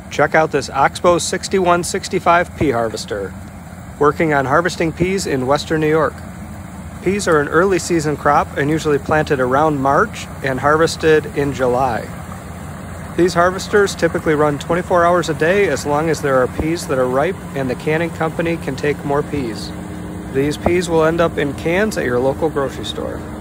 Check out this Oxbo 6165 pea harvester, working on harvesting peas in western New York. Peas are an early season crop and usually planted around March and harvested in July. These harvesters typically run 24 hours a day as long as there are peas that are ripe and the canning company can take more peas. These peas will end up in cans at your local grocery store.